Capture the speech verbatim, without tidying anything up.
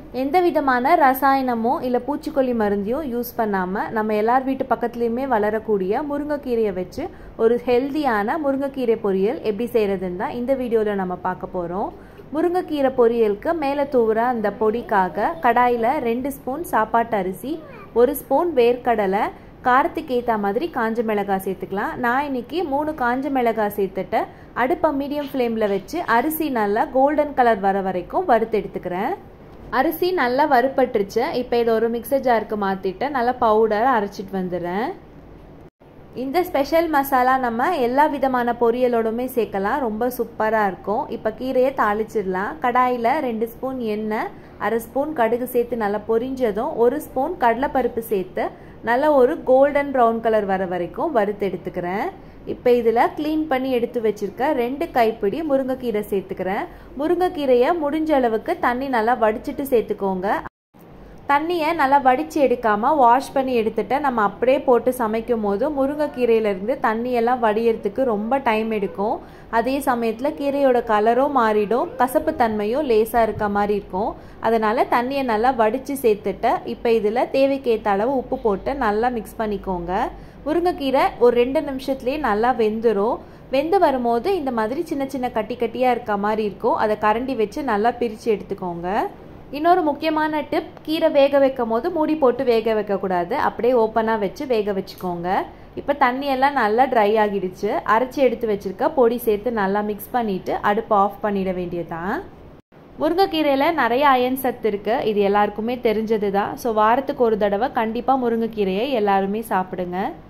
எந்த விதமான ரசாயனமோ இல்லை பூச்சிக்கொல்லி மருந்தையும் யூஸ் பண்ணாமல் நம்ம எல்லார் வீட்டு பக்கத்துலேயுமே வளரக்கூடிய முருங்கைக்கீரையை வச்சு ஒரு ஹெல்தியான முருங்கைக்கீரை பொரியல் எப்படி செய்கிறதுன்னு தான் இந்த வீடியோவில் நம்ம பார்க்க போகிறோம். முருங்கைக்கீரை பொரியலுக்கு மேலே தூவுற அந்த பொடிக்காக கடாயில் ரெண்டு ஸ்பூன் சாப்பாட்டு அரிசி, ஒரு ஸ்பூன் வேர்க்கடலை, காரத்துக்கு ஏற்ற மாதிரி காஞ்ச மிளகாய் சேர்த்துக்கலாம். நான் இன்னைக்கு மூணு காஞ்ச மிளகாய் சேர்த்துட்டு அடுப்பை மீடியம் ஃப்ளேமில் வச்சு அரிசி நல்லா கோல்டன் கலர் வர வரைக்கும் வறுத்து எடுத்துக்கிறேன். அரிசி நல்லா வறுப்பட்டுருச்சு. இப்போ இதை ஒரு மிக்சர் ஜாருக்கு மாற்றிட்டு நல்லா பவுடர் அரைச்சிட்டு வந்துடுறேன். இந்த ஸ்பெஷல் மசாலா நம்ம எல்லா விதமான பொரியலோடுமே சேர்க்கலாம், ரொம்ப சூப்பராக இருக்கும். இப்போ கீரையை தாளிச்சிடலாம். கடாயில் ரெண்டு ஸ்பூன் எண்ணெய், அரை ஸ்பூன் கடுகு சேர்த்து நல்லா பொரிஞ்சதும் ஒரு ஸ்பூன் கடலைப்பருப்பு சேர்த்து நல்லா ஒரு கோல்டன் ப்ரௌன் கலர் வர வரைக்கும் வறுத்து எடுத்துக்கிறேன். இப்போ இதில் க்ளீன் பண்ணி எடுத்து வச்சுருக்க ரெண்டு கைப்பிடி முருங்கைக்கீரை சேர்த்துக்கிறேன். முருங்கைக்கீரையை முடிஞ்ச அளவுக்கு தண்ணி நல்லா வடிச்சிட்டு சேர்த்துக்கோங்க. தண்ணியை நல்லா வடித்து எடுக்காமல் வாஷ் பண்ணி எடுத்துகிட்டு நம்ம அப்படியே போட்டு சமைக்கும் போது முருங்கைக்கீரையிலேருந்து தண்ணியெல்லாம் வடிகிறதுக்கு ரொம்ப டைம் எடுக்கும். அதே சமயத்தில் கீரையோட கலரும் மாறிடும், கசப்பு தன்மையும் லேசாக இருக்க மாதிரி இருக்கும். அதனால் தண்ணியை நல்லா வடித்து சேர்த்துட்டு இப்போ இதில் தேவைக்கேற்ற அளவு உப்பு போட்டு நல்லா மிக்ஸ் பண்ணிக்கோங்க. முருங்கைக்கீரை ஒரு ரெண்டு நிமிஷத்துலேயே நல்லா வெந்துடும். வெந்து வரும்போது இந்த மாதிரி சின்ன சின்ன கட்டி கட்டியாக இருக்க மாதிரி இருக்கும். அதை கரண்டி வச்சு நல்லா பிரித்து எடுத்துக்கோங்க. இன்னொரு முக்கியமான டிப், கீரை வேக வைக்கும் போது மூடி போட்டு வேக வைக்கக்கூடாது, அப்படியே ஓப்பனாக வச்சு வேக வச்சுக்கோங்க. இப்போ தண்ணியெல்லாம் நல்லா ட்ரை ஆகிடுச்சு. அரைச்சி எடுத்து வச்சுருக்க பொடி சேர்த்து நல்லா மிக்ஸ் பண்ணிவிட்டு அடுப்பு ஆஃப் பண்ணிட வேண்டியதுதான். முருங்கைக்கீரையில் நிறைய அயன் சத்து இருக்குது, இது எல்லாருக்குமே தெரிஞ்சது தான். ஸோ வாரத்துக்கு ஒரு தடவை கண்டிப்பாக முருங்கைக்கீரையை எல்லாருமே சாப்பிடுங்க.